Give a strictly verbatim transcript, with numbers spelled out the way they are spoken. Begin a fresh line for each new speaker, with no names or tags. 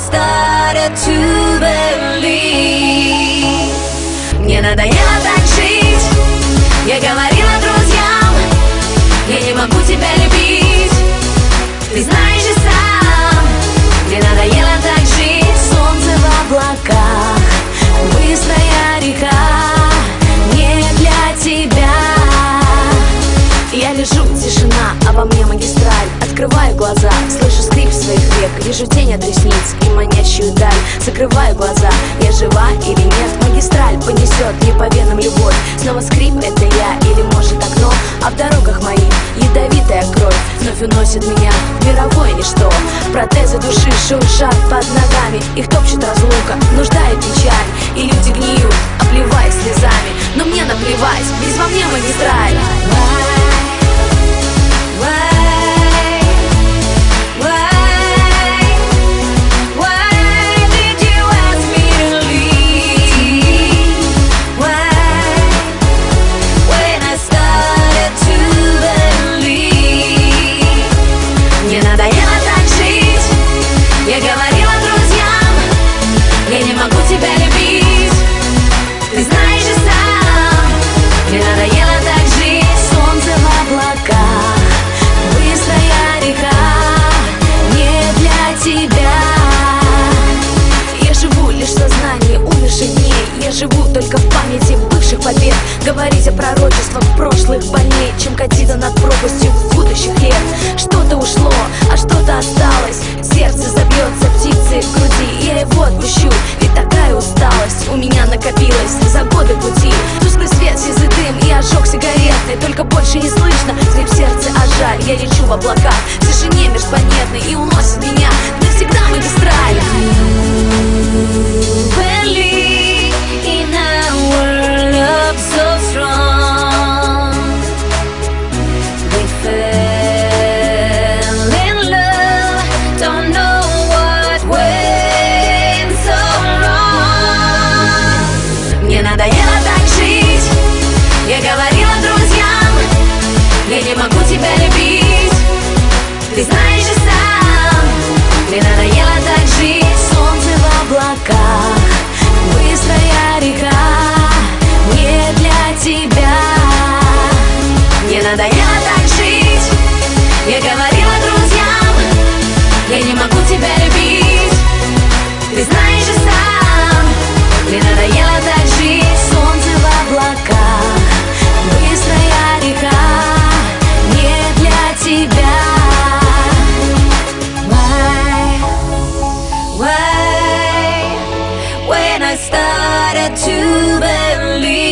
started to believe. Мне надоело так жить. Я говорила друзьям, я не могу тебя любить. Ты знаешь и сам. Мне надоело так жить. Солнце в облаках, быстрая река, не для тебя. Я лежу, тишина, а во мне магистраль. Открываю глаза, слышу скрип своих век. Вижу тень от ресниц и манящую даль. Закрываю глаза, я жива или нет. Магистраль понесет мне по венам любовь. Снова скрип, это я или может окно. А в дорогах моих ядовитая кровь вновь уносит меня в мировое ничто. Протезы души шуршат под ногами. Их топчет разлука, нужда и печаль. И люди гниют, обливаясь слезами. Но мне наплевать, ведь во мне магистраль. Живу только в памяти бывших побед. Говорить о пророчествах прошлых больней, чем катиться над пропастью будущих лет. Что-то ушло, а что-то осталось. Сердце забьется птицей в груди. Я его отпущу, ведь такая усталость у меня накопилась за годы пути. Тусклый свет, сизый дым и ожог сигаретный. Только больше не слышно скрип сердца, а жаль. Я лечу в облаках, в тишине межпланетной, и уносит меня навсегда магистраль. In a world of so strong, we fell in love, don't know what went so wrong. Мне надоело так жить. Я говорила друзьям, я не могу тебя любить. Ты знаешь и сам. Мне надоело так жить. Солнце в облаках, быстрая река, не для тебя. Мне надоело так жить. Я говорила друзьям, я не могу тебя любить. Ты знаешь и сам. Мне надоело так жить. Солнце в облаках, быстрая река, не для тебя. Why, why, when I started to believe.